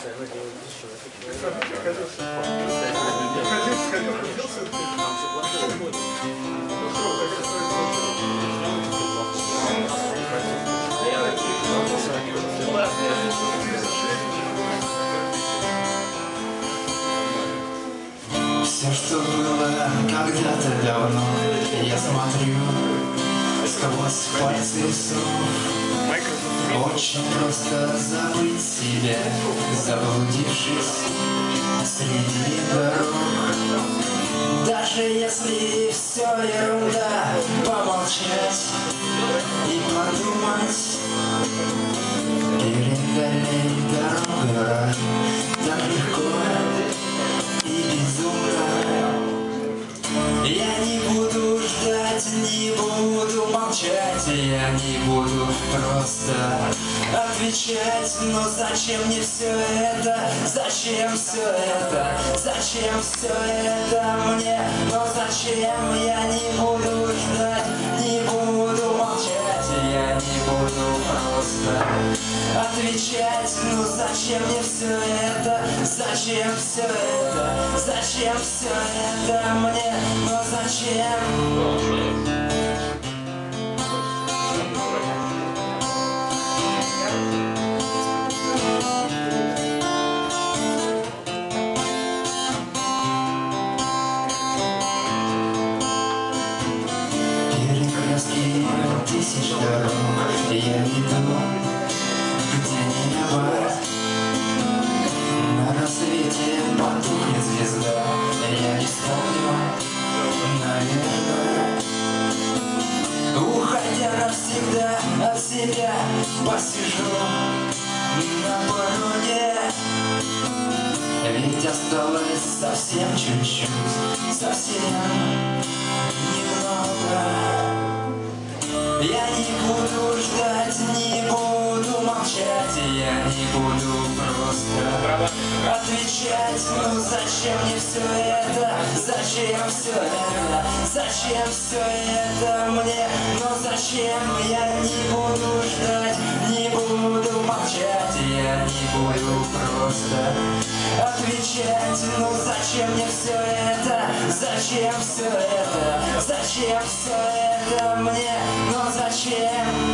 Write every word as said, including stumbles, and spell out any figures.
Все, что было когда-то давно, я смотрю сквозь пальцы снов. Очень просто забыть себя, заблудившись среди дорог. Даже если все ерунда, помолчать и подумать. Перед дальней дорогой рай, так легко и безумно. Я не буду ждать, не буду молчать, я не буду просто отвечать. Но зачем мне все это? Зачем все это? Зачем все это мне? Но зачем я не буду ждать, не буду молчать, я не буду просто отвечать. Ну зачем мне все это? Зачем все это? Зачем все это мне? Но зачем? Перекрестки тысяч дорог я иду, где небо. На рассвете потухнет звезда, я не вспомню, наверное. Уходя навсегда от себя, посижу на пороге. Ведь осталось совсем чуть-чуть, совсем немного. Я не буду ждать, не буду молчать, я не буду просто отвечать. Ну зачем мне все это? Зачем все это? Зачем все это мне? Но зачем я не буду ждать, не буду молчать, я не буду просто отвечать. Ну зачем мне все это? Зачем все это? Зачем все это мне? Но зачем?